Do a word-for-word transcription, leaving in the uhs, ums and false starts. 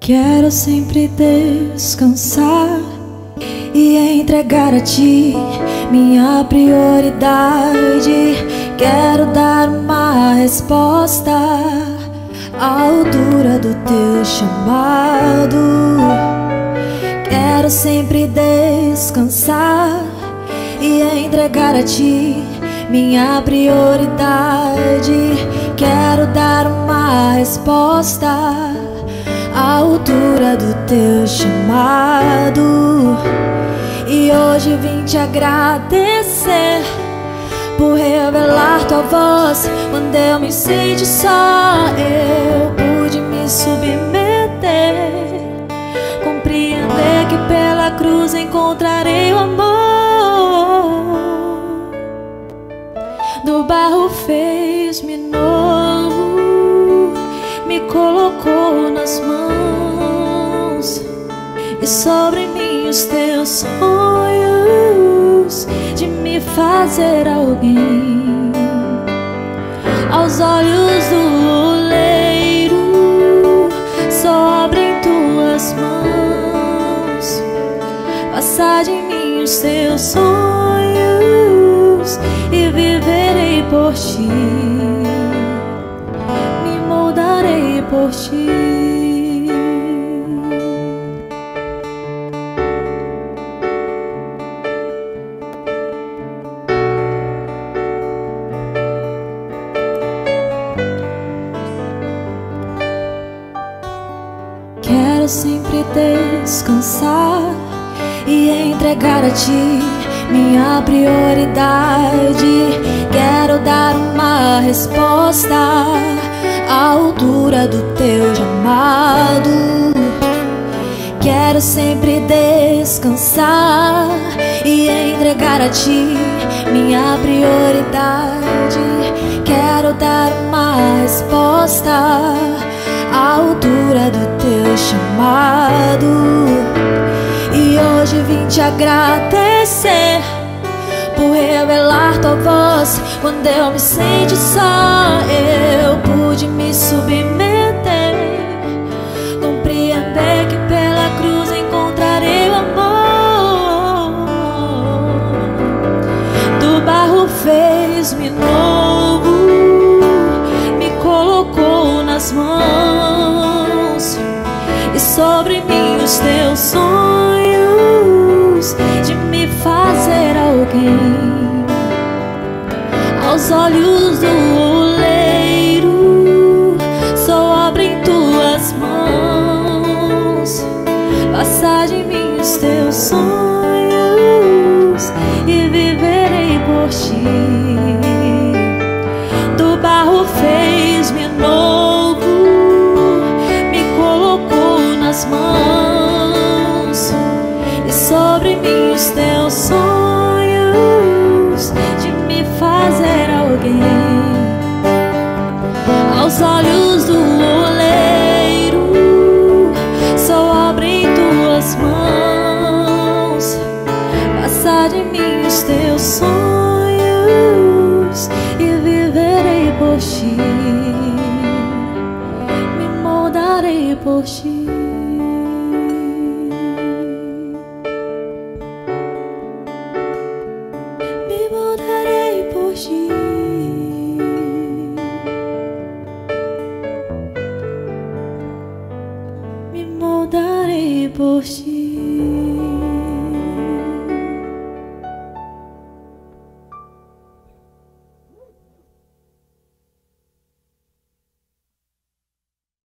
Quero sempre descansar e entregar a ti minha prioridade. Quero dar uma resposta à altura do teu chamado. Quero sempre descansar e entregar a ti minha prioridade. Quero dar uma resposta à altura do teu chamado. E hoje vim te agradecer por revelar tua voz quando eu me senti só. Eu pude me submeter, compreender que pela cruz encontrarei o amor. Do barro fez-me novo, me colocou nas mãos, e sobre mim os teus sonhos de me fazer alguém. Aos olhos do oleiro só obra em tuas mãos. Passa de mim os teus sonhos e viverei por ti, me moldarei por ti. Quero sempre descansar e entregar a ti minha prioridade. Quero dar uma resposta à altura do teu chamado. Quero sempre descansar e entregar a ti minha prioridade. Quero dar uma resposta à altura do teu chamado. E hoje vim te agradecer por revelar tua voz quando eu me senti só. Eu pude me submeter, compreender que pela cruz encontrarei o amor. Do barro fez-me novo, me colocou nas mãos, e sobre mim os teus sonhos de me fazer alguém. Aos olhos do oleiro só obra em tuas mãos. Passa de mim os teus sonhos e viverei por ti. Do barro fez-me novo, me colocou nas mãos, e sobre mim os teus sonhos de me fazer alguém. Aos olhos do oleiro só obra em tuas mãos. Passa de mim os teus sonhos e viverei por ti, me moldarei por ti. Me moldarei por ti, me moldarei por ti.